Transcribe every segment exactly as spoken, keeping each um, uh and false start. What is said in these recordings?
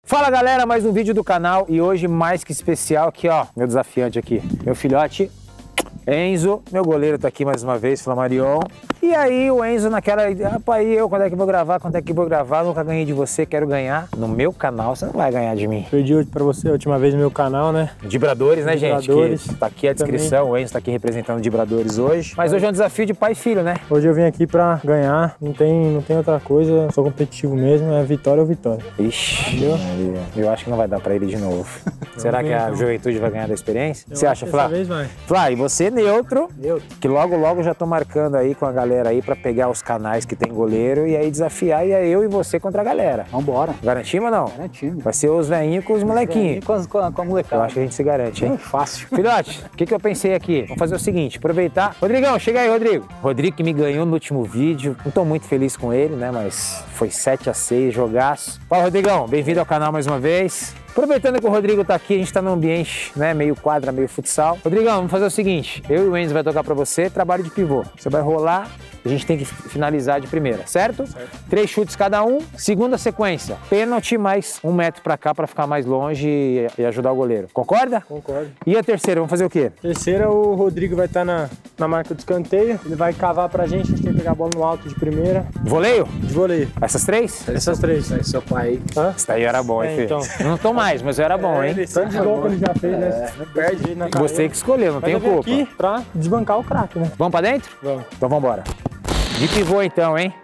Fala galera, mais um vídeo do canal e hoje mais que especial aqui ó, meu desafiante aqui, meu filhote Enzo, meu goleiro tá aqui mais uma vez, Flamarion. E aí o Enzo naquela, rapaz, eu quando é que vou gravar, quando é que vou gravar, nunca ganhei de você, quero ganhar. No meu canal você não vai ganhar de mim. Perdi hoje pra você a última vez no meu canal, né? Dibradores, né, Dibradores, gente? Que tá aqui a descrição, também. O Enzo tá aqui representando Dibradores hoje. Mas hoje é um desafio de pai e filho, né? Hoje eu vim aqui pra ganhar, não tem, não tem outra coisa, sou competitivo mesmo, é vitória ou vitória. Ixi, Maria, eu acho que não vai dar pra ele de novo. Será que a então. juventude vai ganhar da experiência? Eu você acha, Flá? Dessa vez vai. Flá, e você neutro, neutro, que logo logo já tô marcando aí com a galera aí pra pegar os canais que tem goleiro e aí desafiar e é eu e você contra a galera. Vambora. Garantimos ou não? Garantimos. Vai ser os velhinhos com os molequinhos. Com, com, com a molecada. Eu acho que a gente se garante, hein? É fácil. Filhote, o que, que eu pensei aqui? Vamos fazer o seguinte, aproveitar. Rodrigão, chega aí, Rodrigo. Rodrigo que me ganhou no último vídeo. Não tô muito feliz com ele, né? Mas foi sete a seis, jogaço. Fala, Rodrigão. Bem-vindo ao canal mais uma vez. Aproveitando que o Rodrigo tá aqui, a gente tá num ambiente, né, meio quadra, meio futsal. Rodrigão, vamos fazer o seguinte, eu e o Enzo vai tocar pra você, trabalho de pivô. Você vai rolar, a gente tem que finalizar de primeira, certo? Certo. Três chutes cada um. Segunda sequência, pênalti mais um metro pra cá pra ficar mais longe e, e ajudar o goleiro. Concorda? Concordo. E a terceira, vamos fazer o quê? Terceira, o Rodrigo vai estar na, na marca do escanteio, ele vai cavar pra gente, a gente tem que pegar a bola no alto de primeira. Voleio? De voleio. Essas três? Essas três. Aí seu pai. Hã? Isso daí era bom, hein, É, filho? então. Eu não tô mais, mas eu era bom, hein? É, tanto de gol que ele já fez, né? É. Não perde na carreira. Você que escolheu, não Mas tenho eu vim culpa. aqui pra desbancar o craque, né? Vamos pra dentro? Vamos. Então vamos embora. De pivô então, hein?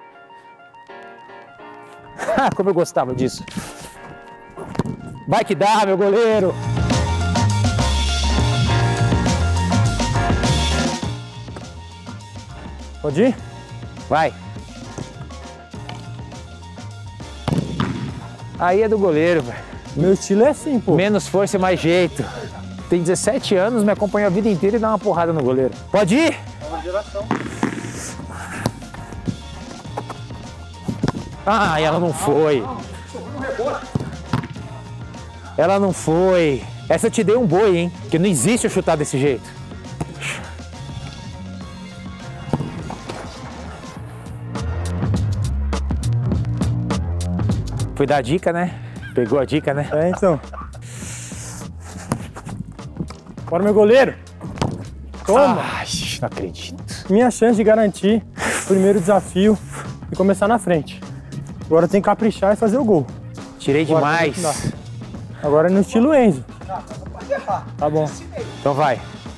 Como eu gostava disso. Vai que dá, meu goleiro! Pode ir? Vai! Aí é do goleiro, velho. Meu estilo é assim, pô. Menos força e mais jeito. Tem dezessete anos, me acompanhou a vida inteira e dá uma porrada no goleiro. Pode ir? É uma geração. Ah, ela não foi. Ela não foi. Essa eu te dei um boi, hein? Porque não existe eu chutar desse jeito. Fui dar a dica, né? Pegou a dica, né? É, então. Bora, meu goleiro. Toma. Ai, não acredito. Minha chance de garantir o primeiro desafio e começar na frente. Agora tem que caprichar e fazer o gol. Tirei Agora, demais. Agora é no estilo Enzo. Tá bom. Então vai.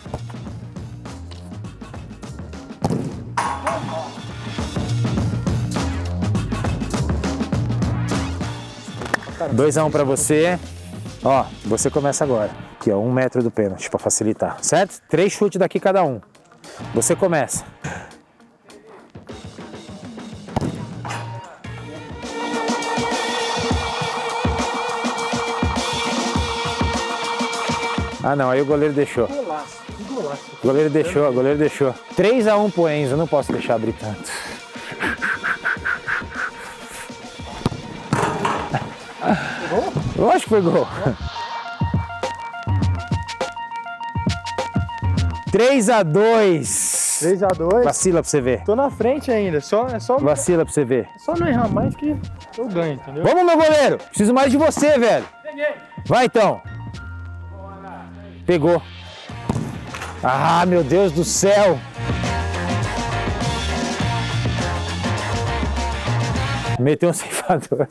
dois a um pra você. Ó, você começa agora. Aqui, ó, um metro do pênalti pra facilitar, certo? Três chutes daqui cada um. Você começa. Ah, não, aí o goleiro deixou. Golaço, que golaço. O goleiro deixou, o goleiro deixou. três a um pro Enzo, eu não posso deixar abrir tanto. Pegou? Lógico que foi gol. três a dois. três a dois. Vacila pra você ver. Tô na frente ainda. Só, é só, Vacila pra você ver. só não errar mais que eu ganho, entendeu? Vamos, meu goleiro. Preciso mais de você, velho. Peguei. Vai, então. Pegou. Ah, meu Deus do céu. Meteu um ceifador.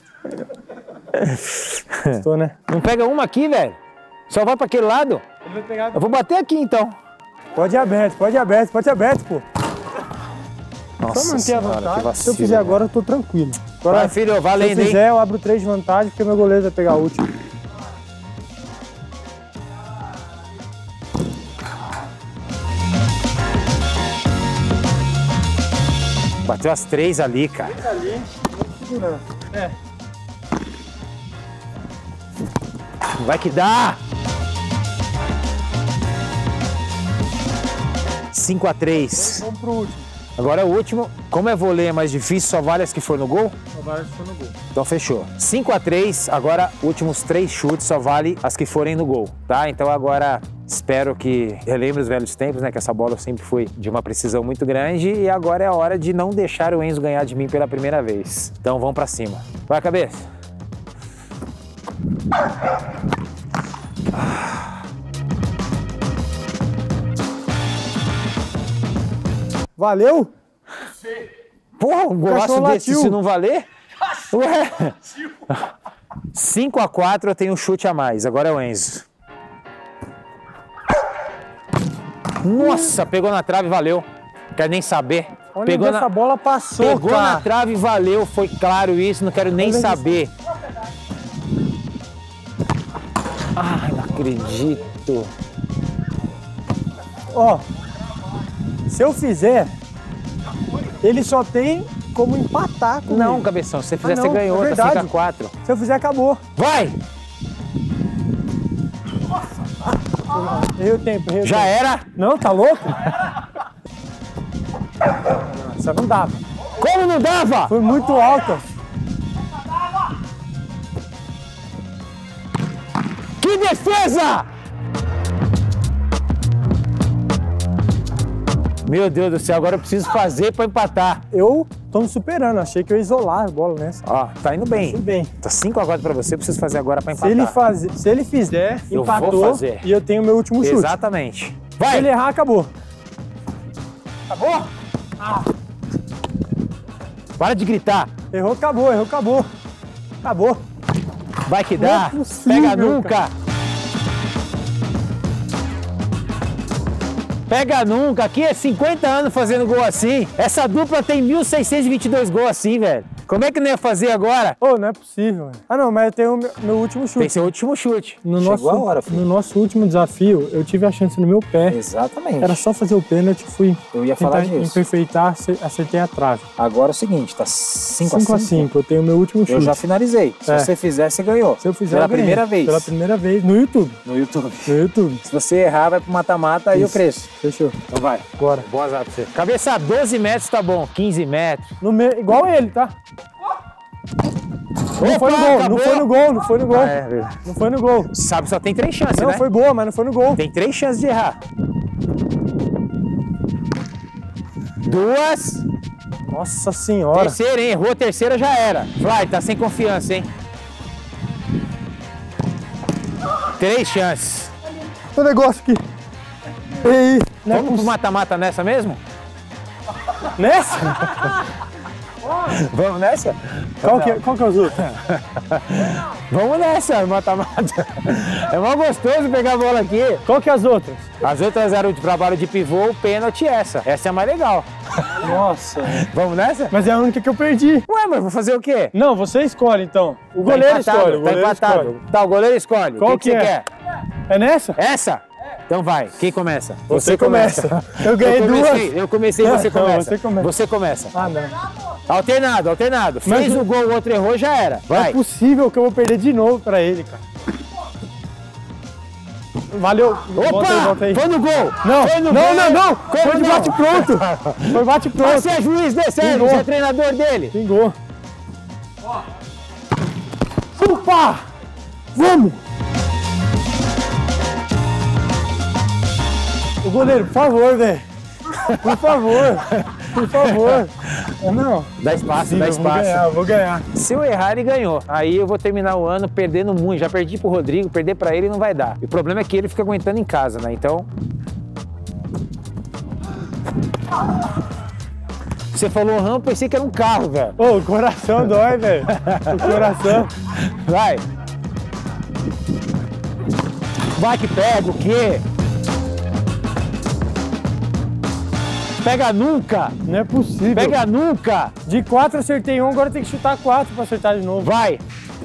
Estou, né? Não pega uma aqui, velho. Só vai pra aquele lado. Ele vai pegar. Eu vou bater aqui, então. Pode ir aberto, pode ir aberto, pode ir aberto, pô. Nossa Só manter senhora, a que vantagem. vacilo, Se eu fizer né? agora, eu tô tranquilo. Agora, Vai, filho, se valendo, eu hein? fizer, eu abro três de vantagem, porque meu goleiro vai pegar a última. Bateu as três ali, cara. Ali, segurando. É. Vai que dá! cinco a três. Vamos pro último. Agora é o último. Como é vôlei é mais difícil, só vale as que for no gol? Só vale se for no gol. Então fechou. cinco a três, agora últimos três chutes, só vale as que forem no gol, tá? Então agora espero que relembre os velhos tempos, né? Que essa bola sempre foi de uma precisão muito grande e agora é a hora de não deixar o Enzo ganhar de mim pela primeira vez. Então vamos pra cima. Vai, cabeça. Valeu? Porra, um golaço desse se não valer? Ué. cinco a quatro, eu tenho um chute a mais. Agora é o Enzo. Nossa, pegou na trave, valeu. Quer nem saber. Olha Pegou onde na... essa bola passou, Pegou cara. na trave, valeu. Foi claro isso, não quero nem Olha saber. Isso. Ai, não acredito. Ó, se eu fizer, ele só tem como empatar comigo. Não, cabeção, se você fizer, Ah, não, você ganhou, é tá cinco a verdade. quatro. Se eu fizer, acabou. Vai! Errei o tempo, errei o Já tempo. era? Não, tá louco? Essa não dava. Como não dava? Foi muito alta. Que defesa! Meu Deus do céu, agora eu preciso fazer pra empatar. Eu tô me superando, achei que eu ia isolar a bola nessa. Ó, tá indo bem. Tudo bem. Tá cinco a quatro pra você, eu preciso fazer agora pra Se empatar. ele, fazer, se ele fizer, Eu empatou vou fazer. e eu tenho o meu último chute. Exatamente. Se Vai! ele errar, acabou. Acabou? Ah. Para de gritar. Errou, acabou, errou, acabou. Acabou. Vai que Não dá. é possível, Pega nunca. cara. Pega nunca. Aqui é cinquenta anos fazendo gol assim. Essa dupla tem mil seiscentos e vinte e dois gols assim, velho. Como é que não ia fazer agora? Ô, não é possível, velho. Ah, não, mas eu tenho o meu, meu último chute. Tem seu último chute. No Chegou nosso, a hora, filho. no nosso último desafio, eu tive a chance no meu pé. Exatamente. Era só fazer o pênalti, fui Eu ia falar tentar disso. imperfeitar, ace- acertei a trave. Agora é o seguinte, tá cinco a cinco a cinco. cinco, eu tenho o meu último chute. Eu já finalizei. Se É. você fizer, você ganhou. Se eu fizer, Pela eu ganhei. primeira vez. Pela primeira vez, no YouTube. No YouTube. No YouTube. Se você errar, vai pro mata-mata, aí eu Isso. cresço. Fechou. Então vai. Bora. Boa azar pra você. Cabeça, doze metros tá bom. quinze metros. No me... Igual ele, tá? Não Opa, foi no gol, acabou. não foi no gol, não foi no gol. Ah, é, verdade. Não foi no gol. Sabe, só tem três chances, Não, né? foi boa, mas não foi no gol. Tem três chances de errar. Duas. Nossa senhora. Terceira, hein? Errou a terceira, já era. Vai, tá sem confiança, hein? Três chances. O negócio aqui. Ei, não é Vamos pro mata-mata nessa mesmo? nessa? Vamos nessa? Qual que, é- qual que é os outros? Vamos nessa, mata-mata. É mó gostoso pegar a bola aqui. Qual que é as outras? As outras eram de trabalho de pivô, o pênalti essa. Essa é a mais legal. Nossa. Vamos nessa? Mas é a única que eu perdi. Ué, mas vou fazer o quê? Não, você escolhe então. O Tá goleiro empatado, escolhe. O tá goleiro empatado. escolhe. Tá, o goleiro escolhe. Qual o que, que que você é? quer? É nessa? Essa? Então vai. Quem começa? Você começa. Eu ganhei eu comecei, duas. Eu comecei, você Não, começa. você começa. Você começa. Ah, não. Alternado, alternado. Mas Fez o- o gol, o outro errou, já era. Não é Vai. possível que eu vou perder de novo pra ele, cara. Valeu. Volta aí, Opa! volta aí. Foi no gol! Não, Foi no não, gol! não, não. Como Foi de não? bate pronto. Foi bate pronto. Você é juiz desse, sério, Pingou. você é treinador dele. Pingou. Opa! Vamos! O goleiro, por favor, velho. Por favor. Por favor. Não. Dá espaço, Sim, dá eu vou espaço. ganhar, eu vou ganhar. Se eu errar, ele ganhou. Aí eu vou terminar o ano perdendo muito. Já perdi pro Rodrigo, perder pra ele não vai dar. E o problema é que ele fica aguentando em casa, né? Então... Você falou ramo, pensei que era um carro, velho. Ô, o coração dói, velho. O coração. Vai. Vai que pega, o quê? Pega nunca. Não é possível. Pega nunca. De quatro acertei um, agora tem que chutar quatro pra acertar de novo. Vai.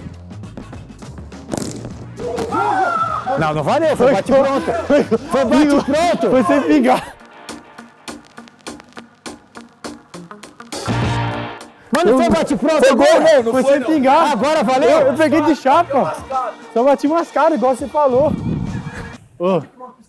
Não, não valeu. Foi bate pronto. Foi bate pronto. Foi sem pingar. Mas não foi bate pronto Foi gol, agora. não, não foi sem pingar. Agora valeu. Eu, eu peguei de chapa. Só bati mascado, igual você falou. Ô,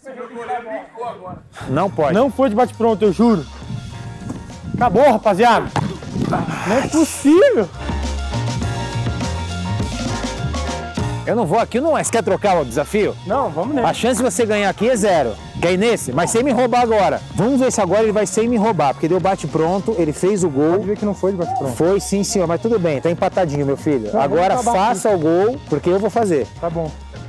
Não pode. não foi de bate pronto, eu juro. Acabou, rapaziada. Não é possível. Eu não vou aqui, não é. Você quer trocar o desafio? Não, vamos nele. A chance de você ganhar aqui é zero. Quer ir nesse? Mas sem me roubar agora. Vamos ver se agora ele vai sem me roubar, porque deu bate pronto, ele fez o gol. Pode ver que não foi de bate pronto. Foi sim, senhor, mas tudo bem, tá empatadinho, meu filho. Não, agora vamos acabar faça o gol, porque eu vou fazer. Tá bom.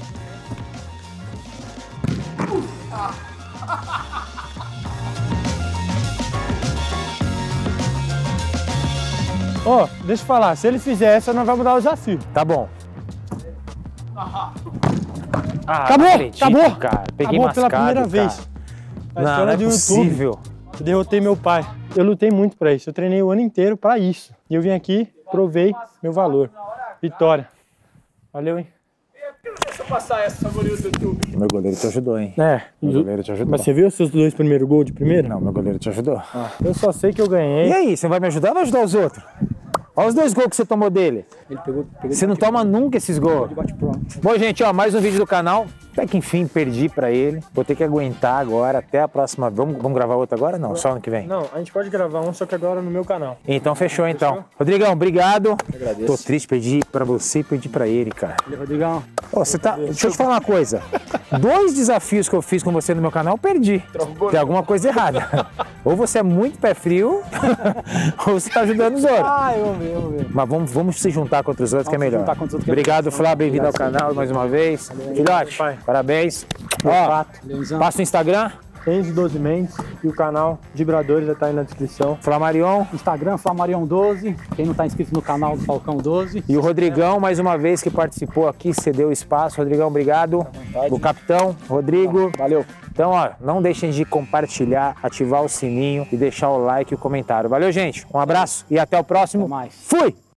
Ó, oh, deixa eu falar, se ele fizer essa, nós vamos mudar o desafio. Tá bom. Ah, acabou, não acredito, acabou. Cara. Peguei acabou mascado, pela primeira cara. vez. A Não, história não é do possível. YouTube. Eu derrotei meu pai. Eu lutei muito pra isso. Eu treinei o ano inteiro pra isso. E eu vim aqui, provei meu valor. Vitória. Valeu, hein? Deixa eu passar essa goleiro do YouTube. Meu goleiro te ajudou, hein? É. Meu goleiro te ajudou. Mas você viu os seus dois primeiros gols de primeira? Não, meu goleiro te ajudou. Ah, eu só sei que eu ganhei. E aí, você vai me ajudar ou vai ajudar os outros? Olha os dois gols que você tomou dele. Ele pegou, pegou Você não toma nunca esses gols. de bate pronto. Bom, gente, ó, mais um vídeo do canal. Até que enfim, perdi pra ele. Vou ter que aguentar agora até a próxima. Vamos, vamos gravar outro agora? Não, só ano que vem. Não, a gente pode gravar um, só que agora no meu canal. Então fechou, então. Rodrigão, obrigado. agradeço. Tô triste, perdi pra você e perdi pra ele, cara. Rodrigão. Ô, você tá... Deixa eu te falar uma coisa. Dois desafios que eu fiz com você no meu canal, eu perdi. Tem alguma coisa errada. Ou você é muito pé frio, ou você tá ajudando os outros. Ah, eu vi, eu vi. Mas vamos, vamos se juntar contra os outros, que é melhor. juntar contra os outros que é Obrigado, melhor. Flá. Bem-vindo ao canal mais uma vez. Filhote, pai. parabéns. Ó, Beleza? passa o Instagram, Enzo doze Mendes e o canal Vibradores já tá aí na descrição. Flamarion. Instagram, Flamarion doze. Quem não tá inscrito no canal do Falcão doze. E o Rodrigão, mais uma vez, que participou aqui, cedeu espaço. Rodrigão, obrigado. O capitão, Rodrigo. Valeu. Então, ó, não deixem de compartilhar, ativar o sininho e deixar o like e o comentário. Valeu, gente. Um abraço e até o próximo. Até mais. Fui!